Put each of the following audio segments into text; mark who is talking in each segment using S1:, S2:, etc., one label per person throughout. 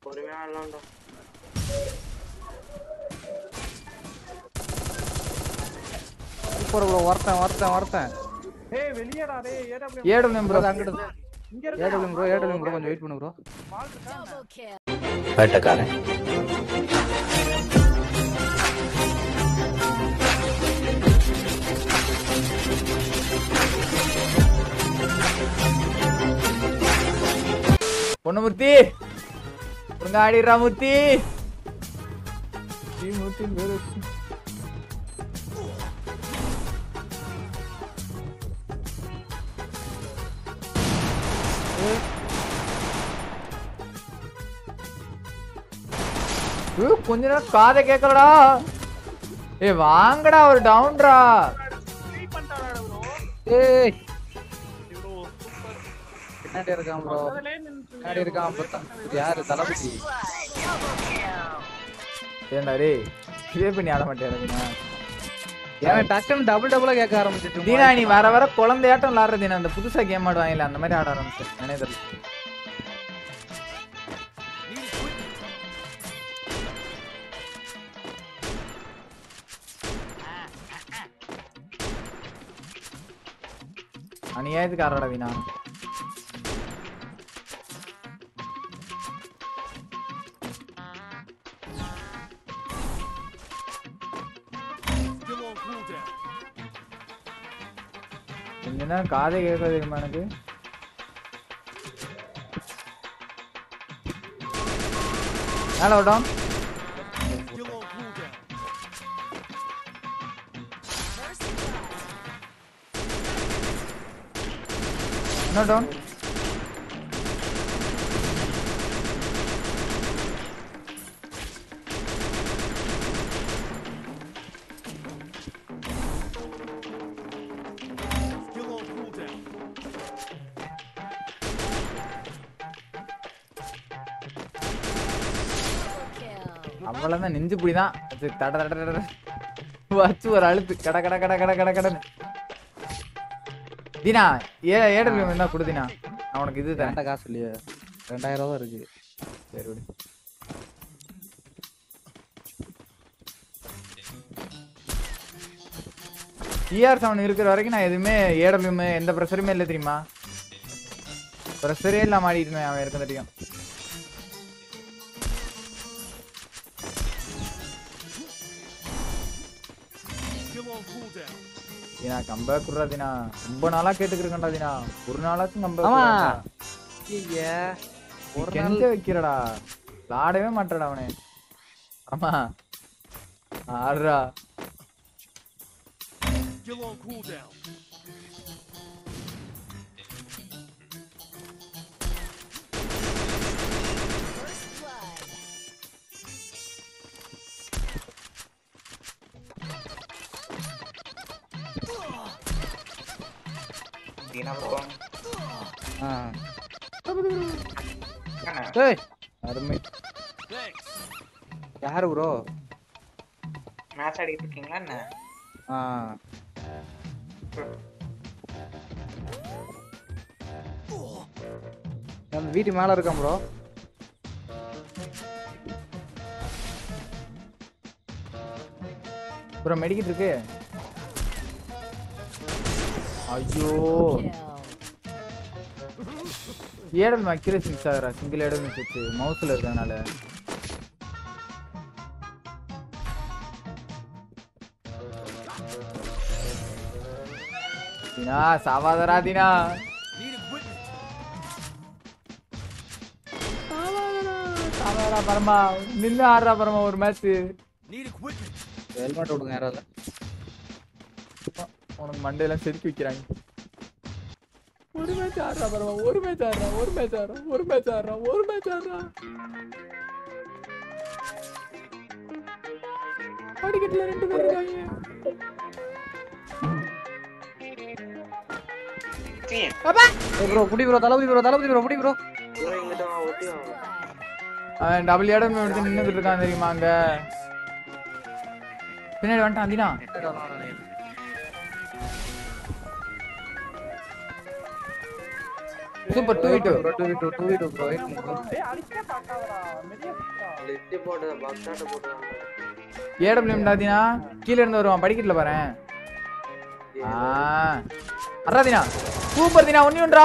S1: பொறுமையா ஆடலாம்டா.
S2: Super bro. ஒருத்தன்
S3: ஏய் வெளியடா டேய்.
S2: ஏடபிள்யூ ப்ரோ அங்கட
S3: இங்க இருக்க.
S2: ஏடபிள்யூ ப்ரோ கொஞ்சம் வெயிட் பண்ணு ப்ரோ.
S4: வேட்டக்காரன்
S5: பொன்னமூர்த்தி ஒழுங்கா ஆடிடுறா மூர்த்தி. மூர்த்தி பேர் வச்சு கொஞ்ச நேரம் காதை கேட்கலடா. ஏ வாங்கடா ஒரு டவுன்டா.
S2: ஏய் பின்னாடி இருக்கான் ப்ரோ. பின்னாடி இருக்கான் பார்த்தா. யாரு தளபதி?
S5: ஏண்டா டேய் இதே பண்ணி ஆட மாட்டேன்.
S2: ஏன் டக்குன்னு டபுளா கேட்க ஆரம்பிச்சிட்டு.
S5: தீனா நீ வர குழந்தையாட்டம் விளாடுற தீனா. அந்த புதுசா கேம் ஆடுவாங்கல்ல அந்த மாதிரி ஆட ஆரம்பிச்சேன். நினைவு அநியாயத்துக்கு ஆடுறா தீனா. என்ன காதை கேட்க தெரியுமா எனக்கு? மேல விட்டோம். டவுன் அவ்வளவுதான். நெஞ்சு புடிதான் தட தட வச்சு ஒரு அழுத்து கட கட கட கட கட கடன்னு. தீனா ஏடபிள்யூ என்ன கொடுத்தீனா? நான் உனக்கு இது தரேன்.
S2: காசு இல்லையா? 2000 தான் இருக்கு.
S5: சரி விடு. CR7 இருக்கிற வரைக்கும் நான் எதுவுமே ஏடபிள்யூ எந்த ப்ரெஷருமே இல்லை தெரியுமா? ப்ரெஷரே இல்லாம ஆடிட்டு அவன் இருக்க தெரியும். தீனா கம்பேக் குடுறா தீனா. ரொம்ப நாளா கேட்டுக்கிருக்கேன்டா தீனா. ஒரு நாளாச்சும் கம்பேக் கெஞ்ச வைக்கிறடா. விளாடவே மாட்டடா அவனே. ஆமா ஆடுறா. அருமை.
S2: யாரு ப்ரோ?
S1: மேட்ச் ஆடிட்டு இருக்கீங்களா என்ன?
S2: அந்த வீட்டு மேல இருக்கான் ப்ரோ.
S5: ப்ரோ மெடிக்கிட்டு இருக்கு. ஐயோ ஏடபிள்யூ அக்யூரசி மிஸ் ஆகுறா. சிங்கிள் ஏடபிள்யூ மிஸ் வச்சு மவுஸ்ல இருக்கறனால. தீனா சாவாதரா தீனா. சாவாதரா பரமா. நின்னு ஆடுறா பரமா ஒரு மேட்ச்.
S2: ஹெல்மெட் விடுங்க யாராவது.
S5: உனக்கு மண்டையெல்லாம் செதுக்கி வைக்கிறாங்க. ஒரு மேட்ச் ஆடுறா பரமா. ஒரு மேட்ச் ஆடுறா. படிக்கட்டுல 2 பேர் இருக்காங்க.
S2: ப்ரோ புடி ப்ரோ. தளபதி ப்ரோ புடி ப்ரோ.
S5: அவன் டபுள் ஏடபிள்யூ எடுத்து நின்னுட்டு இருக்கான் தெரியுமா? அங்க பின்னாடி வந்துட்டான் Dheena. Super 2v2
S2: 2v2 bro
S3: ஏய் அடிச்சே பாக்காதடா மெரியா சுத்துடா
S1: லிஃப்ட் போட்டு பாக்ஸ் ஷாட் போட்டுறாங்க
S5: ஏடபிள்யூஎம் டாதினா கீழ இருந்து வருவான் படிக்கட்டுல பாறேன் அறாதினா சூப்பர் தினா ஒண்ணுன்றா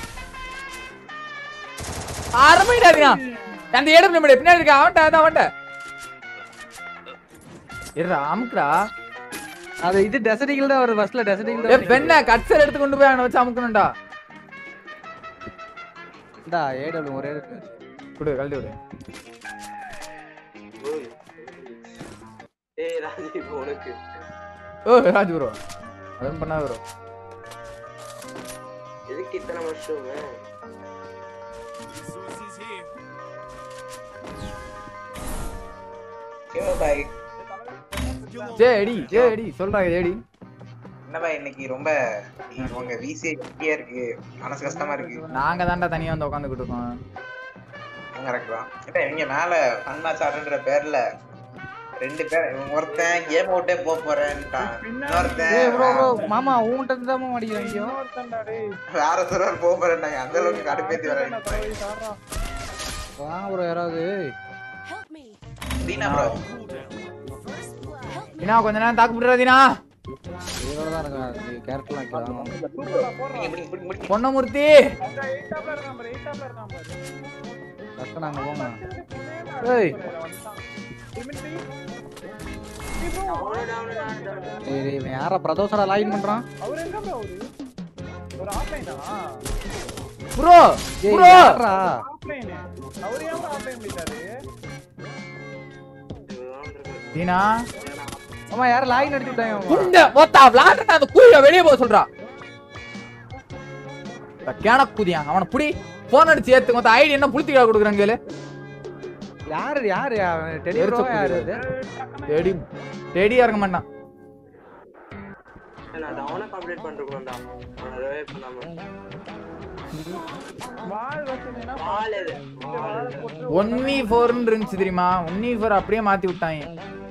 S5: ஆரம்பிடாதினா அந்த ஏடபிள்யூஎம் பின்னாடி இருக்க அவன்ட்ட இருடா அமுக்குடா
S2: அது இது டெசர்டிங்ல தான் வருது பஸ்ல டெசர்டிங்ல
S5: ஏ பெண்ண கட்சர் எடுத்து கொண்டு போய் அவனை வச்சு அமுக்கணும்டா
S2: டா ஏடபிள்யூ ஒரே
S5: குடு கழட்டி விடு
S1: ஏய் ராஜி உனக்கு
S5: ஓ ராஜ் ப்ரோ அதுவும் பண்ணா ப்ரோ
S1: எதுக்கு இத்தனை மஷ்ரூம் கேமோ பாய்
S5: ஜேடி சொல்றா ஜேடி
S1: என்ன பாய் இன்னைக்கு ரொம்ப உங்க விசி ஹெவியா இருக்கு மனசு கஷ்டமா இருக்கு
S5: நாங்க தான்டா தனியா வந்து உட்கார்ந்துகிட்டு இருக்கோம்
S1: கரெக்ட் தான் ஏன்னா இவங்க மேல அண்ணா சார்ன்ற பேர்ல ரெண்டு பேர் ஒருத்தன் கேம் அவுட்டே போறேன்ட்டான்
S2: ஏய் ப்ரோ மாமா உன்கிட்ட இருந்து தான் மாடிக்கிறாங்க
S3: இன்னொருத்தன்டா டேய்
S1: வேற சர்வர் போறேன்ட்டாங்க அந்த அளவுக்கு கடுப்பேத்தி வரேன்
S2: வா ப்ரோ யாராவது
S1: தீனா ப்ரோ
S5: தினா கொஞ்ச நேரம் தாக்கு விடுறா தினா
S2: இவரோட தான் இருக்காங்க கேரக்டர்லாம் வைக்கிறாங்க
S5: பொன்னமூர்த்தி
S3: 8 டாப்ல இருக்கான் பாரு 8 டாப்ல இருக்கான் பாரு
S2: கஷ்டம் நாங்க போங்க ஏய் ஏய் இவன் யாரா பிரதோஷரா லாகின் பண்றான்
S3: அவர் எங்க ப்ரோ ஒரு ஆஃப்லைனா
S5: ப்ரோ
S2: ஏய் யாரா
S3: ஆஃப்லைன் அவர் ஏன் ஆஃப்லைன் பண்ணிட்டாரு
S5: தினா
S2: அம்மா யார லாகின் அடிச்சு விட்டாங்க
S5: குண்ட மொத்தா விளாடுற அந்த குயில வெளிய போக சொல்றா கேன குதியா அவன புடி போன் அடிச்சு ஏத்து மொத்த ஐடி என்ன புளுத்திக்கா கொடுக்குறாங்க கேளு
S2: யாரு டெடி ப்ரோ யாரு அது
S5: டெடியா இருக்க மாட்டான்
S1: நான் டவுன கம்ப்ளீட் பண்ணிருக்கோம்டா அதவே பண்ணாம
S3: வால் வச்சேனா
S1: வால் எது
S5: 1v4 ன்னு இருந்துச்சு தெரியுமா 1v4 அப்படியே மாத்தி விட்டாங்க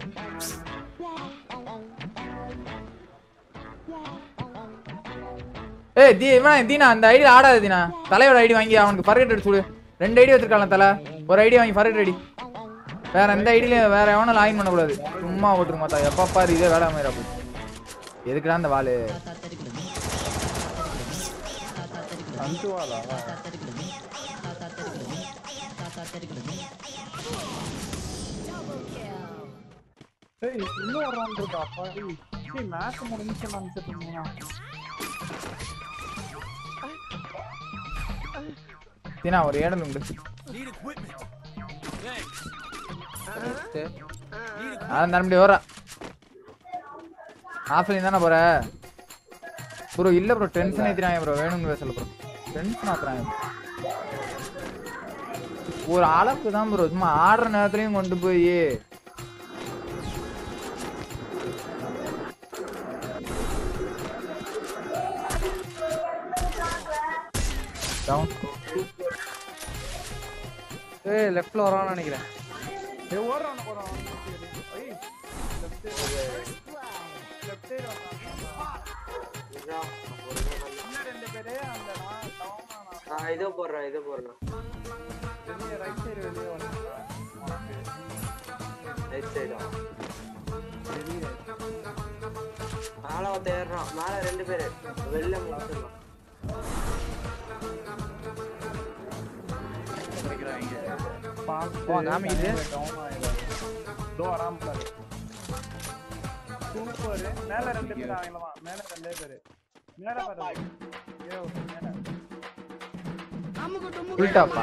S5: ஏய் தீனா அந்த ஐடி ஆடாத தீனா தலையோட ஐடி வாங்கி அவனுக்கு ஃபர்கெட் அடிச்சு விடு 2 ஐடி வச்சிருக்கான் தலை ஒரு ஐடி வாங்கி ஃபர்கெட் அடி வேற எந்த ஐடியில வேற எவனும் லாகின் பண்ண கூடாது சும்மா ஓட்டுருங்க மாத்தா எப்ப பாரு இதே வேலை மாதிரி அப்படி எதுக்குடா அந்த வாளு
S3: அந்துவாலா ஏய் இன்னும் ஒரு ரவுண்ட் இருக்கா பாடி ஏய் மேட்ச் முடிஞ்சு நினைச்சிட்டீங்க
S5: தீனா ஒரு ஏடல் உண்டு அதான் தரம்படி வர ஆஃப்லைன் தானே போற ப்ரோ இல்ல ப்ரோ டென்ஷன் ஏத்துறாங்க ப்ரோ வேணும்னு பேசல ப்ரோ டென்ஷன் ஆத்துறாங்க ஒரு அளவுக்கு தான் ப்ரோ சும்மா ஆடுற நேரத்துலயும் கொண்டு போய் டவுன்
S2: ஏய் லெஃப்ட்ல வரான்னு நினைக்கிறேன்
S3: ஏய் ஓடுறான் ஏய் லெஃப்ட் சைடு ரெண்டு பேரே அந்த டவுன்
S1: இதோ போடுறேன்
S3: ரைட் சைடு வெளிய வரான்
S1: ரைட் சைடா மேல தேடுறான் மேல ரெண்டு பேரு வெளில முடிச்சிடலாம்
S2: ஓ நாம இது
S3: டவுன் ஆயிடுது தோ ஆராம் பாரு சூப்பர் மேல ரெண்டு பேர் ஆயிடலாம் மேல ரெண்டே பேர் மேல பாரு ஏய் மேல
S5: உல்டாப்பா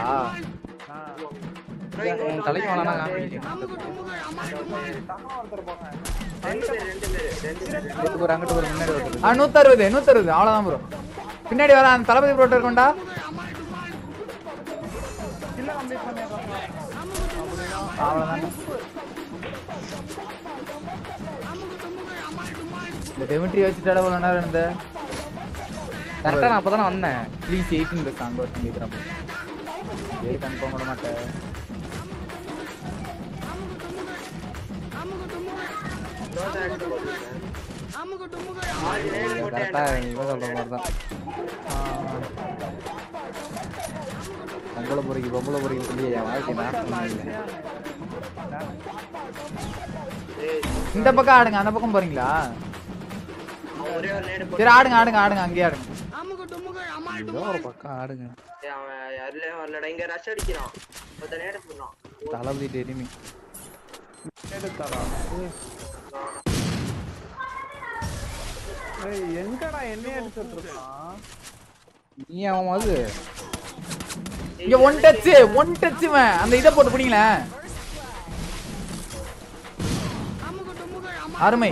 S2: தலைக்கு வேணா காமிக்கிறேன் ஒரு அங்கிட்டு ஒரு முன்னாடி வருது
S5: 160 அவ்வளவுதான் ப்ரோ பின்னாடி வர அந்த தளபதி ப்ரோட்ட இருக்கோண்டா
S3: இல்ல கம்ப்ளீட் பண்ணிடுறோம்
S5: அவ்வளவுதான் இந்த டெமிட்ரி வச்சுட்டாட போல நேரம் இருந்த
S2: கரெக்டா நான் அப்பதானே வந்தேன்
S5: ப்ளீஸ் 18 பஸ் அங்க வந்து கேக்குறேன் ஏய் கன்ஃபார்ம் பண்ண மாட்டேன்
S2: கரெக்டா இவன் சொல்ற மாதிரி தான் பொம்பளை பொறிக்கு சொல்லி என் வாழ்க்கை நாசம் பண்ணல.
S5: இந்த பக்கம் ஆடுங்க, அந்த பக்கம் போறீங்களா? சரி ஆடுங்க ஆடுங்க ஆடுங்க, அங்கேயே ஆடுங்க.
S2: ஏதோ ஒரு பக்கம் ஆடுங்க. தளபதி டெரிமி
S3: எங்கடா என்ன எடுத்துட்டு இருக்கான்?
S2: நீ அவன் அது
S5: இங்க ஒன் டச் அந்த இதை போட்டு பிடிங்களேன். அருமை.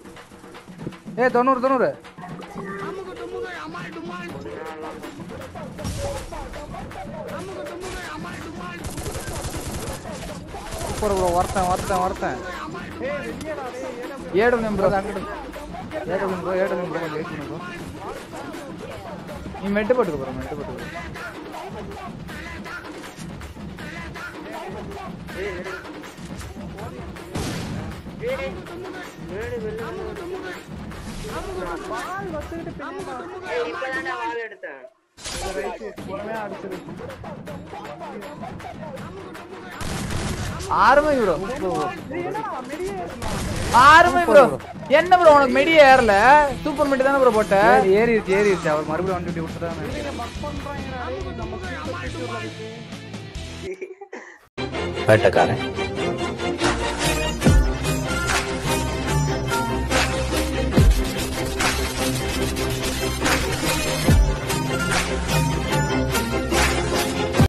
S2: 90 ஒருத்தன்
S5: ஏடபிள்யூ ப்ரோ நீ மெட்டு போட்டுக்க ப்ரோ, மெட்டு போட்டுக்க. ஆறுமை ப்ரோ, ஆறுமை ப்ரோ. என்ன ப்ரோ உனக்கு மெடி ஏறல? சூப்பர் மெடி தானே ப்ரோ போட்ட?
S2: ஏறிடுச்சு. அவர் மறுபடியும் 150 விட்டுறாங்க.
S4: வேட்டக்காரன்